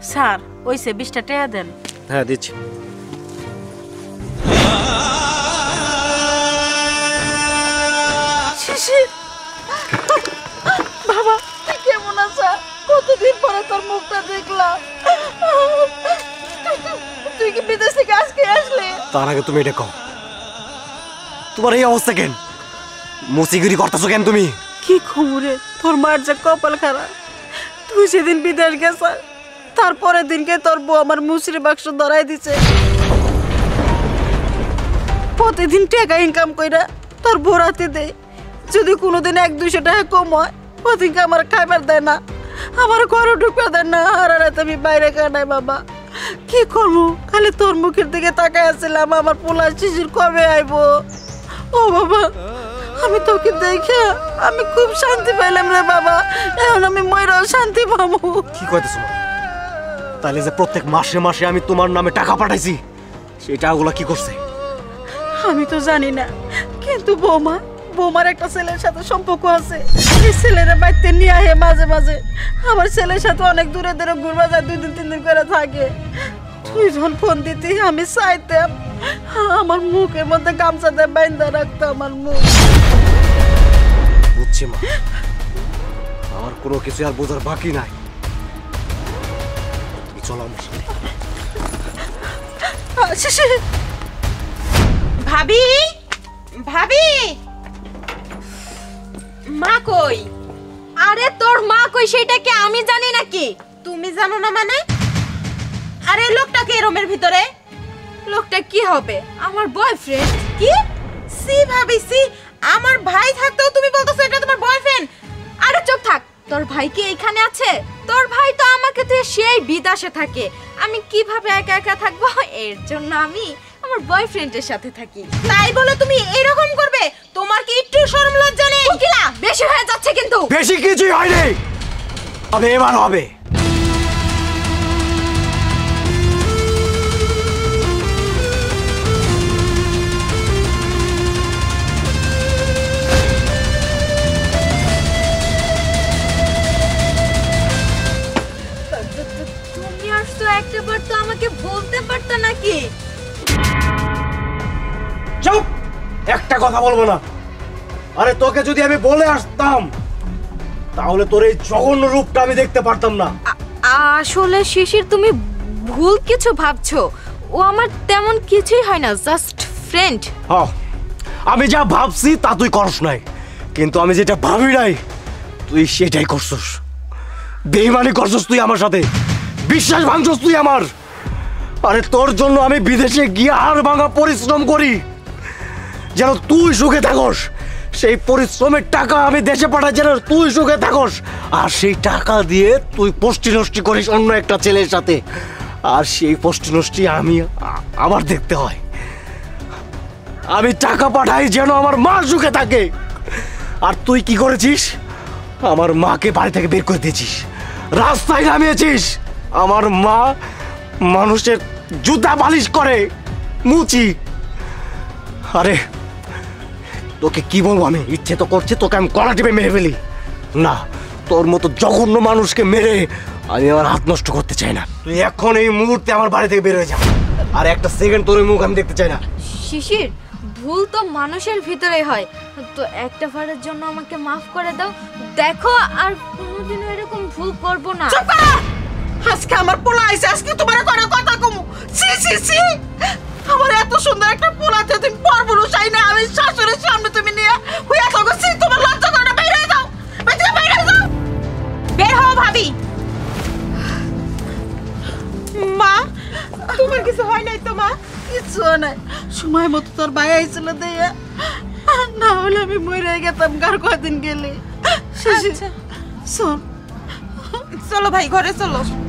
Sir ওইসে 20টা টাকা দেন। হ্যাঁ দিচ্ছি। বাবা তুই কেমন আছো? কতদিন পরে তোর মুখটা দেখলাম। তুই কি বিদেশ থেকে আজকে আসলি? তার আগে তুমি এটা কও, তোমার এই অবস্থা কেন? মুসিগিরি করতেছো কেন তুমি? কি খবরে তোর মার যে কপাল খারাপ। তুই সেদিন বিদেশ গেছ, তারপরের দিনকে তোর বউ আমার মুসির বাক্স ধরাই দিছে। প্রতিদিন টাকা ইনকাম কইরা তোর বউ রাতে দেয়। যদি কোনোদিন 1-200 টাকা কম হয় ওদিনকে আমার খাইবার দেয় না, আমার ঘরে ঢুকতে দেয় না। আর রাতে আমি বাইরে কাটাই। বাবা কি করবো, খালি তোর মুখের দিকে তাকাই আছিলাম আমার পোলা শিশির কবে আইবো। ও বাবা আমি তোকে দেখে আমি খুব শান্তি পাইলাম রে বাবা। এখন আমি ময়রাও শান্তি পাবো। কি কইতেছো? তাহলে যে প্রত্যেক মাসে মাসে আমি তোমার নামে টাকা পাঠাইছি, সেই টাকাগুলো কি করছে? আমি তো জানি না, কিন্তু বৌমার একটা ছেলের সাথে সম্পর্ক আছে। এই ছেলেরা বাড়িতে নিয়ে আহে মাঝে মাঝে। আমার ছেলের সাথে অনেক দূরে দূরে ঘুরবা যায়, 2 দিন 3 দিন করে থাকে। তুই যখন ফোন দিতি আমি চাইতাম আমার মুখের মধ্যে গামছা দিয়ে বাইন্ধা রাখতো আমার মুখ। বুঝছি মা, আমার কোনো কিছু আর বোঝার বাকি নাই। তুমি চলো আমার সাথে। ভাবি ভাবি, মা কই? আরে তোর মা কই সেটা কি আমি জানি নাকি? তুমি জানো না মানে? আরে লোকটা কে রুমের ভিতরে? লোকটা কি হবে? আমার বয়ফ্রেন্ড। কি? সি ভাবি সি, আমার ভাই থাকতেও তুমি বলতেছো এটা তোমার বয়ফ্রেন্ড? আরে চুপ থাক, তোর ভাই কি এখানে আছে? তোর ভাই তো আমাকে তুই সেই বিদেশে থাকে। আমি কিভাবে একা একা থাকবো? এর জন্য আমি আমার বয়ফ্রেন্ডের সাথে থাকি। তাই বলে তুমি এরকম করবে? তোমার কি একটু শরম লজ্জা নেই? কিলা বেশি হয়ে যাচ্ছে কিন্তু। বেশি কিছুই হয়নি, তবে এবার হবে। তুমি আসছো একটাবার তো আমাকে বলতে পারতা নাকি? চুপ, একটা কথা বলবো না। আরে তোকে যদি আমি বলে আসতাম তাহলে তোর এই জঘন্য রূপটা আমি দেখতে পারতাম না। আসলে শিশির তুমি ভুল কিছু ভাবছো। ও আমার তেমন কিছুই হয় না, জাস্ট ফ্রেন্ড। হ্যাঁ, আমি যা ভাবছি তা তুই করস নাই, কিন্তু আমি যেটা ভাবি নাই তুই সেটাই করছস। বেঈমানি করছস তুই আমার সাথে, বিশ্বাস ভাঙছস তুই আমার। আরে তোর জন্য আমি বিদেশে গিয়ে হাড় ভাঙা পরিশ্রম করি যেন তুই সুখে থাকস। সেই পরিশ্রমের টাকা আমি দেশে পাঠাই যেন তুই সুখে থাকস। আর সেই টাকা দিয়ে তুই পোষ্টি নষ্টি করিস অন্য একটা ছেলের সাথে, আর সেই পোষ্টি নষ্টি আমি আমার দেখতে হয়। আমি টাকা পাঠাই যেন আমার মা সুখে থাকে, আর তুই কি করেছিস? আমার মাকে বাড়ি থেকে বের করে দিয়েছিস, রাস্তায় নামিয়েছিস। আমার মা মানুষের জুতা বালিশ করে, মুচি। আরে তোকে কি বলবো, আমি ইচ্ছে তো করছে তোকে আমি গলা টিপে মেরে ফেলি। না, তোর মতো জঘন্য মানুষকে মেরে আমি আমার হাত নষ্ট করতে চাই না। তুই এখন এই মুহূর্তে আমার বাড়ি থেকে বের হয়ে যা, আর একটা সেকেন্ড তোর মুখ আমি দেখতে চাই না। শিশির, ভুল তো মানুষের ভিতরে হয়, তো একটা বারের জন্য আমাকে মাফ করে দাও। দেখো আর কোনোদিনও এরকম ভুল করব না। চুপ কর! আজকে আমার পোলা আইছে, আজকে তোমার কোনো কথা কমু। সি সি সি, আমার এত সুন্দর একটা পোলা যদি পরপুরুষ আই না, আমি শাশুড়ির সামনে তুমি নিয়ে হুইয়া থাকো। সি, তোমার লজ্জা করে না? বের হয়ে যাও, বের হয়ে যাও। বের হও ভাবি। মা, তোমার কিছু হয় নাই তো? মা কিছু নাই, সময় মতো তোর ভাই আইছিল দেয়া, না হলে আমি মরে গেতাম কার কদিন গেলে। শোন, চলো ভাই ঘরে চলো।